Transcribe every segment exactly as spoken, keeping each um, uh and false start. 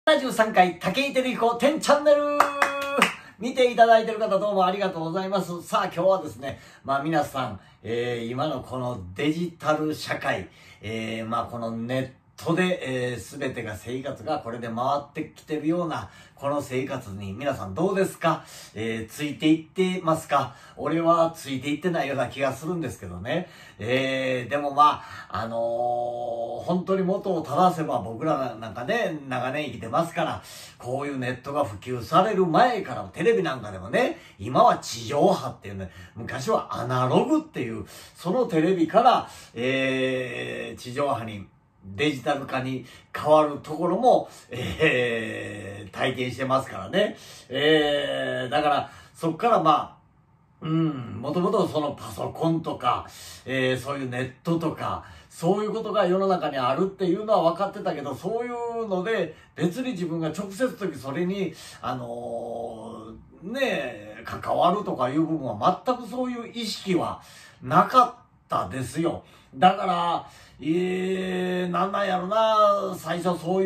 ななじゅうさんかい武井照彦てんチャンネル見ていただいている方どうもありがとうございます。さあ今日はですね、まあ皆さん、えー、今のこのデジタル社会、えー、まあこのネットで、えー、全てが生活がこれで回ってきてるようなこの生活に皆さんどうですか？えー、ついていってますか？俺はついていってないような気がするんですけどね。えー、でもまあ、あのー、本当に元を正せば僕らなんかね、長年生きてますから、こういうネットが普及される前からテレビなんかでもね、今は地上波っていうね、昔はアナログっていう、そのテレビから、えー、地上波に、デジタル化に変わるところも、えー、体験してますからね。えー、だから、そっからまあ、うん、もともとそのパソコンとか、えー、そういうネットとか、そういうことが世の中にあるっていうのは分かってたけど、そういうので、別に自分が直接的それに、あのー、ねえ、関わるとかいう部分は全くそういう意識はなかったですよ。だから、えー、なんなんやろな、最初そういう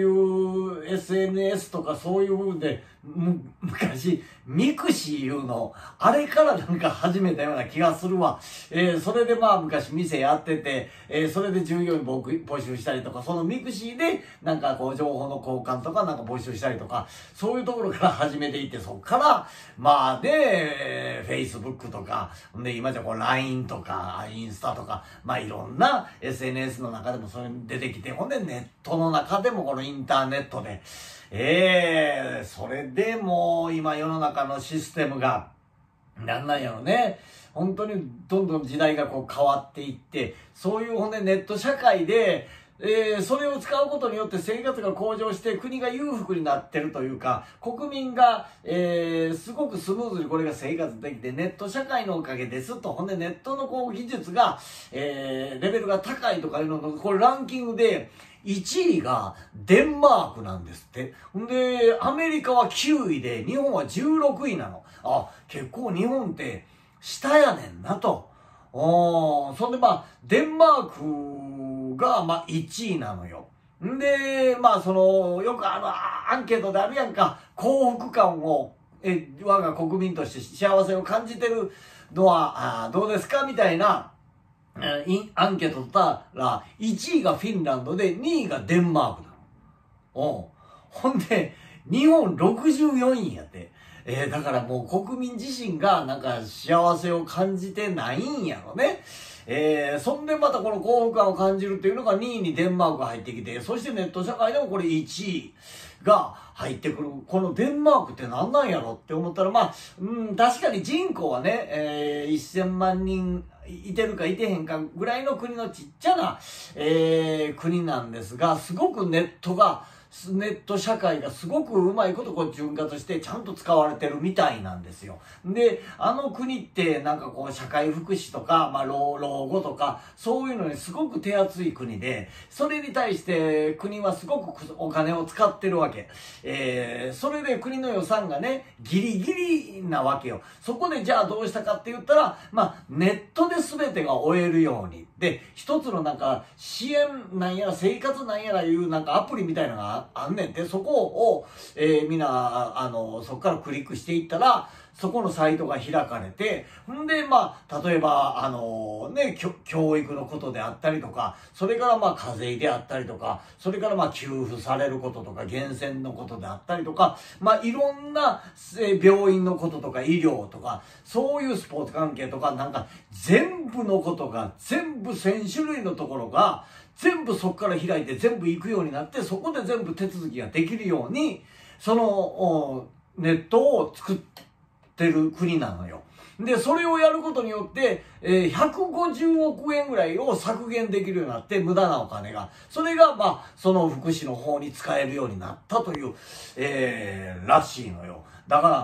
エスエヌエス とかそういう部分で、む、昔、ミクシーいうの、あれからなんか始めたような気がするわ。えー、それでまあ昔店やってて、えー、それで従業員僕募集したりとか、そのミクシーでなんかこう情報の交換とかなんか募集したりとか、そういうところから始めていって、そっから、まあね、Facebook とか、で今じゃこう ライン とか、インスタとか、まあいろんな エスエヌエス の中でもそれ出てきて、ほんでネットの中でもこのインターネットで、ええー、それでもう今世の中のシステムが、なんなんやろね。本当にどんどん時代がこう変わっていって、そういうほんでネット社会で、えー、それを使うことによって生活が向上して国が裕福になってるというか、国民が、えー、すごくスムーズにこれが生活できて、ネット社会のおかげですと。ほんでネットのこう技術が、えー、レベルが高いとかいうのの、これランキングで、いちいがデンマークなんですって。んで、アメリカはきゅういで、日本はじゅうろくいなの。あ、結構日本って下やねんなと。おー、そんでまあ、デンマークがまあいちいなのよ。んで、まあその、よくあの、アンケートであるやんか、幸福感を、え、我が国民として幸せを感じてるのは、あどうですかみたいな、アンケート取ったら、いちいがフィンランドでにいがデンマークなの。ほんで、日本ろくじゅうよんいやって。えー、だからもう国民自身がなんか幸せを感じてないんやろね。えー、そんでまたこの幸福感を感じるっていうのがにいにデンマークが入ってきて、そしてネット社会でもこれいちいが入ってくる。このデンマークって何なんやろって思ったら、まあ、うん、確かに人口はね、えー、せんまんにんいてるかいてへんかぐらいの国のちっちゃな、えー、国なんですが、すごくネットが、ネット社会がすごくうまいことこう潤滑してちゃんと使われてるみたいなんですよ。で、あの国ってなんかこう社会福祉とか、まあ老、老後とか、そういうのにすごく手厚い国で、それに対して国はすごくお金を使ってるわけ。えー、それで国の予算がね、ギリギリなわけよ。そこでじゃあどうしたかって言ったら、まあ、ネットで全てが終えるように。で、一つのなんか支援なんやら生活なんやらいうなんかアプリみたいなのがあんねんて、そこを、えー、みんな、あの、そこからクリックしていったら、そこのサイトが開かれて、んで、まあ、例えば、あのね、教育のことであったりとか、それからまあ、課税であったりとか、それからまあ、給付されることとか、源泉のことであったりとか、まあ、いろんな、えー、病院のこととか、医療とか、そういうスポーツ関係とか、なんか、全部のことが、全部せんしゅるいのところが、全部そこから開いて全部行くようになって、そこで全部手続きができるように、その、ネットを作ってる国なのよ。で、それをやることによって、えー、ひゃくごじゅうおくえんぐらいを削減できるようになって、無駄なお金が。それが、まあ、その福祉の方に使えるようになったという、えー、らしいのよ。だから、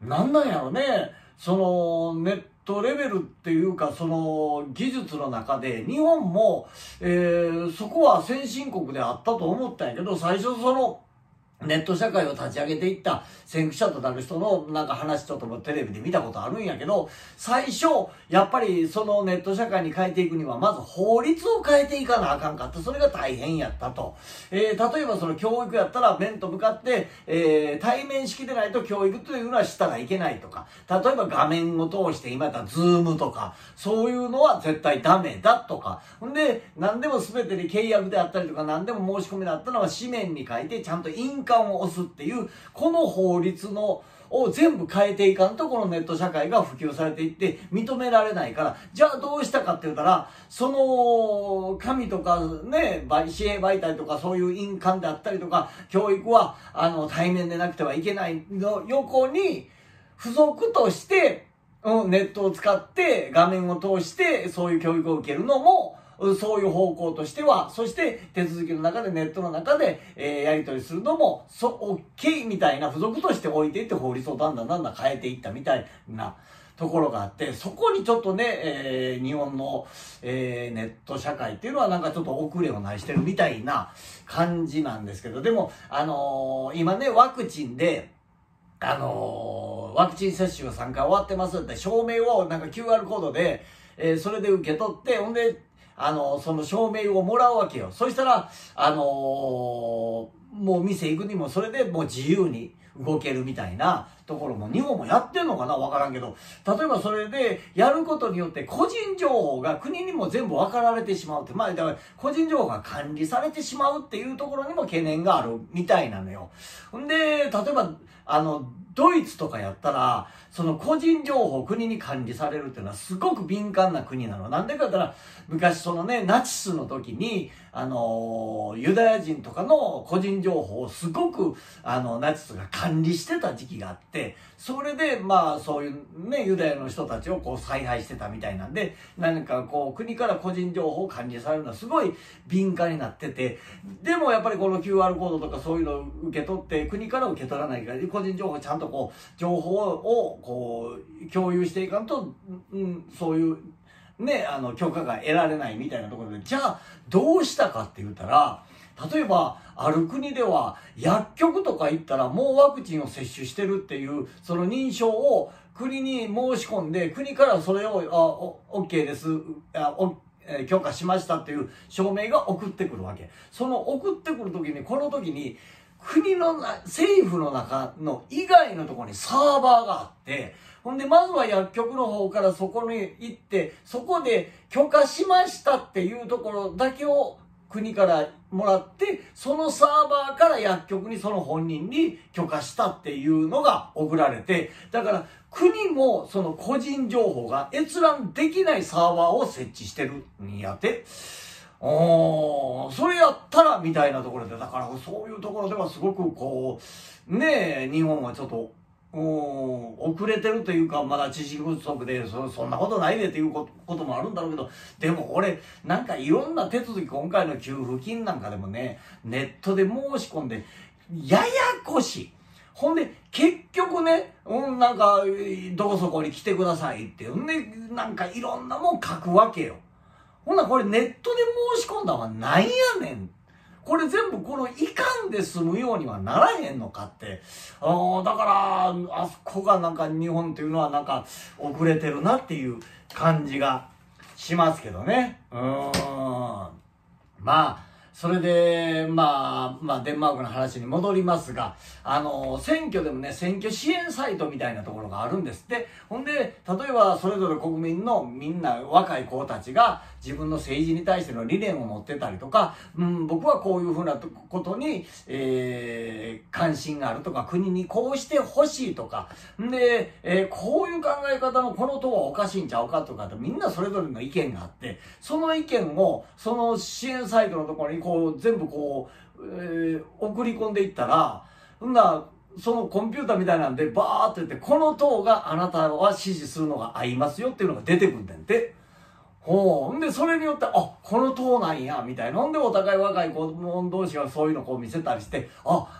なんなんやろね、その、ネットレベルっていうか、その、技術の中で、日本も、えー、そこは先進国であったと思ったんやけど、最初その、 ネット社会を立ち上げていった先駆者となる人のなんか話ちょっとテレビで見たことあるんやけど、最初、やっぱりそのネット社会に変えていくには、まず法律を変えていかなあかんかった。それが大変やったと。えー、例えばその教育やったら面と向かって、えー、対面式でないと教育というのはしたらいけないとか、例えば画面を通して今やったらズームとか、そういうのは絶対ダメだとか。んで、何でも全てに契約であったりとか、何でも申し込みであったのは紙面に書いてちゃんと印鑑を押すっていう、この法律のを全部変えていかんと、このネット社会が普及されていって認められないから、じゃあどうしたかって言ったら、その紙とかね、紙幣媒体とかそういう印鑑であったりとか、教育はあの対面でなくてはいけないの横に付属として、うん、ネットを使って画面を通してそういう教育を受けるのも、そういう方向としては、そして手続きの中でネットの中で、えー、やり取りするのも、そ、OK みたいな付属として置いていって法律をだんだんだんだん変えていったみたいなところがあって、そこにちょっとね、えー、日本の、えー、ネット社会っていうのはなんかちょっと遅れをなしてるみたいな感じなんですけど、でも、あのー、今ね、ワクチンで、あのー、ワクチン接種がさんかい終わってますって証明をなんか キューアール コードで、えー、それで受け取って、ほんで、あの、その証明をもらうわけよ。そしたら、あのー、もう店行くにもそれでもう自由に動けるみたいなところも日本もやってんのかなわからんけど、例えばそれでやることによって個人情報が国にも全部分かられてしまうって、まあだから個人情報が管理されてしまうっていうところにも懸念があるみたいなのよ。んで、例えば、あの、ドイツとかやったら、その個人情報を国に管理されるっていうのはすごく敏感な国なの。なんでかって言ったら、昔そのね、ナチスの時に、あの、ユダヤ人とかの個人情報をすごく、あの、ナチスが管理してた時期があって、それで、まあ、そういうね、ユダヤの人たちをこう采配してたみたいなんで、何かこう、国から個人情報を管理されるのはすごい敏感になってて、でもやっぱりこの キューアール コードとかそういうのを受け取って、国から受け取らないから、個人情報ちゃんとこう、情報をこう、共有していかんと、うん、そういう、ね、あの、許可が得られないみたいなところで、じゃあ、どうしたかって言ったら、例えば、ある国では、薬局とか行ったら、もうワクチンを接種してるっていう、その認証を国に申し込んで、国からそれを、あ、OK です、あ、おえー、許可しましたっていう証明が送ってくるわけ。その送ってくるときに、この時に、国のな、政府の中の以外のところにサーバーがあって、ほんで、まずは薬局の方からそこに行って、そこで許可しましたっていうところだけを国からもらって、そのサーバーから薬局にその本人に許可したっていうのが送られて、だから国もその個人情報が閲覧できないサーバーを設置してるんやって。おー、それやったらみたいなところで、だからそういうところではすごくこう、ねえ、日本はちょっと、遅れてるというか、まだ知識不足で そ, そんなことないでっていうこともあるんだろうけど、でも俺なんかいろんな手続き、今回の給付金なんかでもね、ネットで申し込んでややこしい。ほんで結局ね、うん、なんかどこそこに来てくださいってんで、なんかいろんなもん書くわけよ。ほんならこれネットで申し込んだのはなんやねん。これ全部このいかんで済むようにはならへんのかって。あだから、あそこがなんか日本っていうのはなんか遅れてるなっていう感じがしますけどね。うーん。まあ、それで、まあ、まあ、デンマークの話に戻りますが、あの、選挙でもね、選挙支援サイトみたいなところがあるんですって。ほんで、例えば、それぞれ国民のみんな若い子たちが自分の政治に対しての理念を持ってたりとか、うん、僕はこういうふうなことに、えー、関心があるとか、国にこうしてほしいとか、んで、えー、こういう考え方のこの党はおかしいんちゃうかとか、みんなそれぞれの意見があって、その意見を、その支援サイトのところにこう全部こう、えー、送り込んでいったら、んなそのコンピューターみたいなんでバーって言って、この党があなたは支持するのが合いますよっていうのが出てくるんだんて。ほう。んで、それによって、あ、この党なんや、みたいな。んで、お互い若い子供同士がそういうのをこう見せたりして、あ、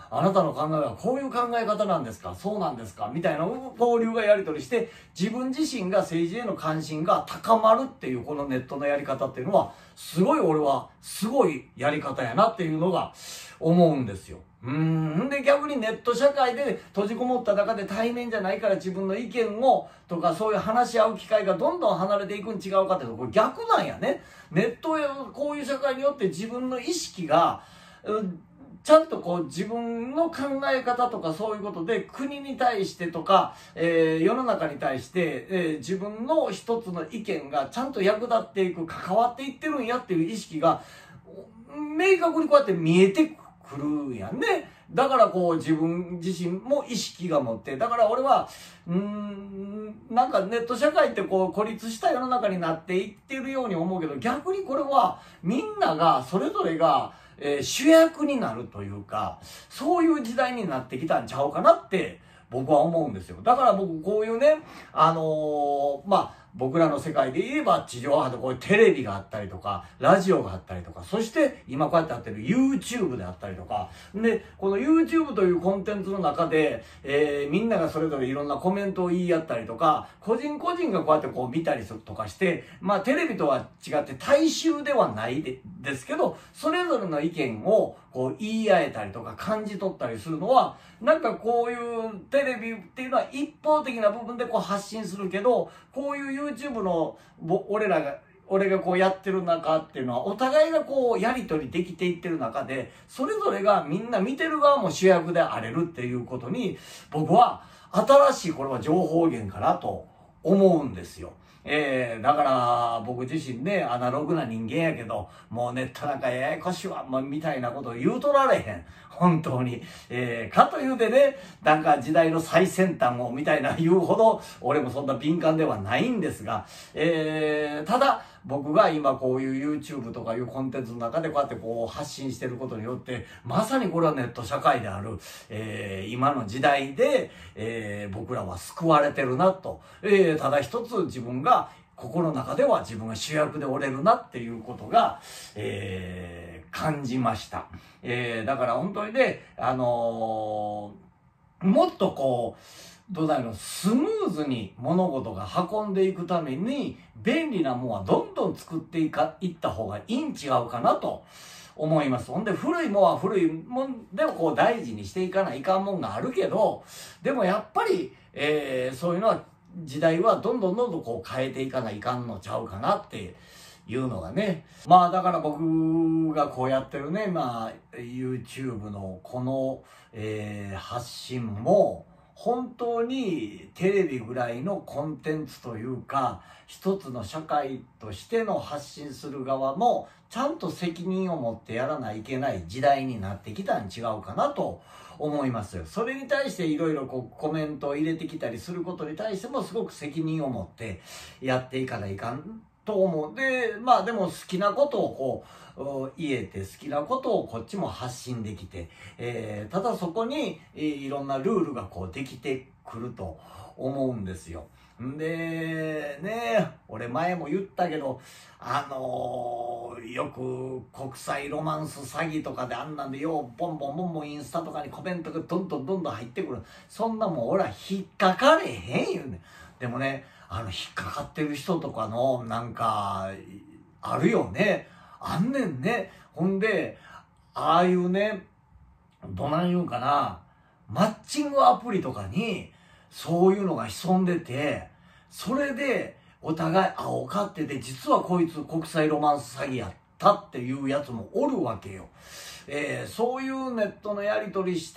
あなたの考えはこういう考え方なんですか、そうなんですかみたいな交流がやり取りして、自分自身が政治への関心が高まるっていうこのネットのやり方っていうのは、すごい俺はすごいやり方やなっていうのが思うんですよ。うーん。で、逆にネット社会で閉じこもった中で対面じゃないから自分の意見をとかそういう話し合う機会がどんどん離れていくん違うかっていうと、これ逆なんやね。ネットやこういう社会によって自分の意識が、うんちゃんとこう自分の考え方とかそういうことで国に対してとか、えー、世の中に対して、えー、自分の一つの意見がちゃんと役立っていく、関わっていってるんやっていう意識が明確にこうやって見えてくるんやね。だからこう自分自身も意識が持って、だから俺はうーんなんかネット社会ってこう孤立した世の中になっていってるように思うけど、逆にこれはみんながそれぞれがえー、主役になるというか、そういう時代になってきたんちゃうかなって僕は思うんですよ。だから僕こういうね、あのー、まあ、僕らの世界で言えば地上波でこういうテレビがあったりとか、ラジオがあったりとか、そして今こうやってやってる YouTube であったりとか、で、この YouTube というコンテンツの中で、えー、みんながそれぞれいろんなコメントを言い合ったりとか、個人個人がこうやってこう見たりとかして、まあテレビとは違って大衆ではないでですけど、それぞれの意見をこう言い合えたりとか感じ取ったりするのは、なんかこういうテレビっていうのは一方的な部分でこう発信するけど、こういう YouTube の俺らが俺がこうやってる中っていうのは、お互いがこうやり取りできていってる中で、それぞれがみんな見てる側も主役であれるっていうことに、僕は新しいこれは情報源かなと思うんですよ。えー、だから僕自身ね、アナログな人間やけど、もうネットなんかややこしいわ、まあ、みたいなことを言うとられへん。本当に。えー、かというでね、なんか時代の最先端をみたいな言うほど、俺もそんな敏感ではないんですが、えー、ただ、僕が今こういう YouTube とかいうコンテンツの中でこうやってこう発信してることによって、まさにこれはネット社会である、えー、今の時代で、えー、僕らは救われてるなと、えー、ただ一つ自分が心の中では自分が主役でおれるなっていうことが、えー、感じました。えー、だから本当にね、あのー、もっとこう、どうだろう、スムーズに物事が運んでいくために、便利なものはどんどん作っていか、いった方がいいん違うかなと思います。ほんで、古いものは古いもんでもこう大事にしていかないかんもんがあるけど、でもやっぱり、えー、そういうのは、時代はどんどんどんどんこう変えていかないかんのちゃうかなっていうのがね。まあだから僕がこうやってるね、まあ YouTube のこの、えー、発信も、本当にテレビぐらいのコンテンツというか、一つの社会としての発信する側もちゃんと責任を持ってやらないといけない時代になってきたん違うかなと思いますよ。それに対していろいろこうコメントを入れてきたりすることに対してもすごく責任を持ってやっていかないかんと思う。で、まあでも好きなことをこう、言えて好きなことをこっちも発信できて、えー、ただそこに、えー、いろんなルールがこうできてくると思うんですよ。んでね、俺前も言ったけど、あのー、よく国際ロマンス詐欺とかであんなんでようボンボンボンボンインスタとかにコメントがどんどんどんどん入ってくる。そんなもん俺は引っかかれへん言うねん。でもね、あの引っかかってる人とかのなんかあるよね。あんねんね。ほんで、ああいうね、どない言うんかな、マッチングアプリとかに、そういうのが潜んでて、それで、お互い、あ、おかってて、実はこいつ国際ロマンス詐欺やったっていうやつもおるわけよ。えー、そういうネットのやり取りして、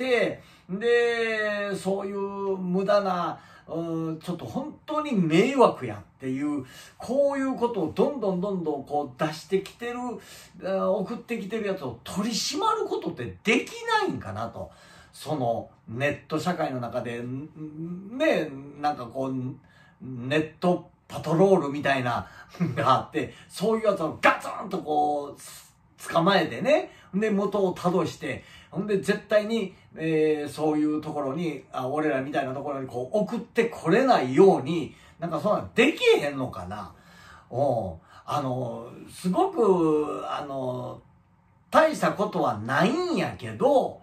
で、そういう無駄な、うん、ちょっと本当に迷惑やっていう、こういうことをどんどんどんどんこう出してきてる、送ってきてるやつを取り締まることってできないんかなと。そのネット社会の中で、ね、なんかこう、ネットパトロールみたいながあって、そういうやつをガツンとこう、捕まえてね、で、元をたどして、ほんで絶対に、えー、そういうところにあ、俺らみたいなところにこう送ってこれないように、なんかそんなんできへんのかな。おあの、すごく、あの、大したことはないんやけど、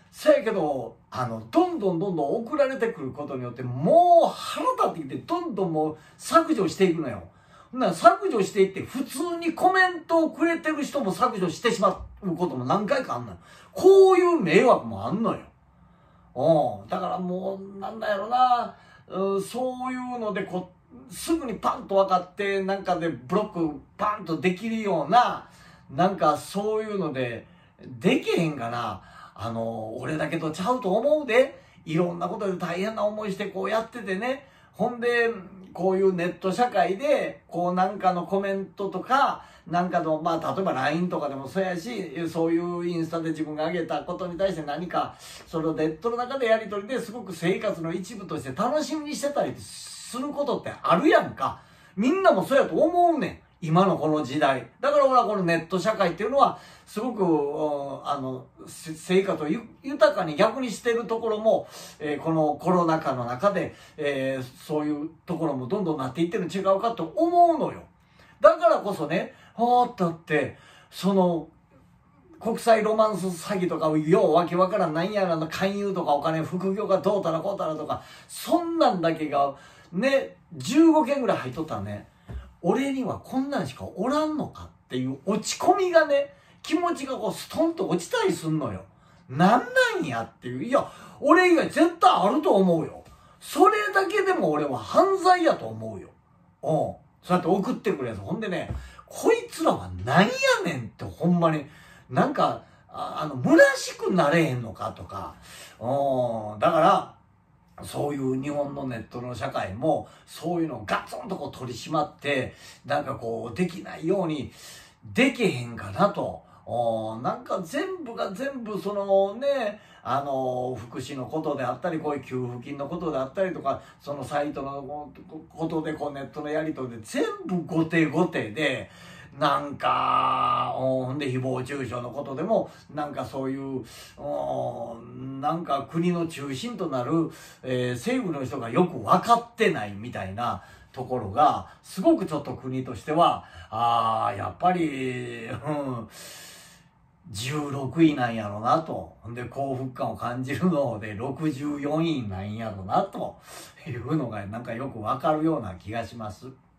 そやけど、あの、どんどんどんどん送られてくることによって、もう腹立ってきて、どんどんもう削除していくのよ。ほんなら削除していって、普通にコメントをくれてる人も削除してしまうことも何回かあんのよ。こういう迷惑もあんのよ。うん。だからもう、なんだやろな、うん、そういうのでこう、すぐにパンと分かって、なんかでブロックパンとできるような、なんかそういうので、できへんかな。あの、俺だけとちゃうと思うで。いろんなことで大変な思いしてこうやっててね。ほんで、こういうネット社会で、こうなんかのコメントとか、なんかの、まあ、例えば ライン とかでもそうやし、そういうインスタで自分が上げたことに対して何か、そのネットの中でやりとりですごく生活の一部として楽しみにしてたりすることってあるやんか。みんなもそうやと思うねん。今のこの時代。だから俺はこのネット社会っていうのは、すごく、あの、生活を豊かに逆にしてるところも、えー、このコロナ禍の中で、えー、そういうところもどんどんなっていってるん違うかと思うのよ。だからこそね、はーってあって、その、国際ロマンス詐欺とか、ようわけわからんなんやらの勧誘とかお金、副業がどうたらこうたらとか、そんなんだけが、ね、じゅうごけんぐらい入っとったらね、俺にはこんなんしかおらんのかっていう落ち込みがね、気持ちがこうストンと落ちたりすんのよ。なんなんやっていう。いや、俺以外絶対あると思うよ。それだけでも俺は犯罪やと思うよ。うん。そうやって送ってくるやつ。ほんでね、こいつらはなんやねんってほんまに、なんか、あ, あの、虚しくなれへんのかとか。うん。だから、そういう日本のネットの社会も、そういうのをガツンとこう取り締まって、なんかこう、できないように、できへんかなと。なんか全部が全部そのね、あの、福祉のことであったり、こういう給付金のことであったりとか、そのサイトのことで、こうネットのやり取りで全部後手後手で、なんか、ほんで誹謗中傷のことでも、なんかそういう、なんか国の中心となる、えー、政府の人がよく分かってないみたいなところが、すごくちょっと国としては、ああ、やっぱり、うん、じゅうろくいなんやろなと。で、幸福感を感じるのでろくじゅうよんいなんやろなというのがなんかよくわかるような気がします。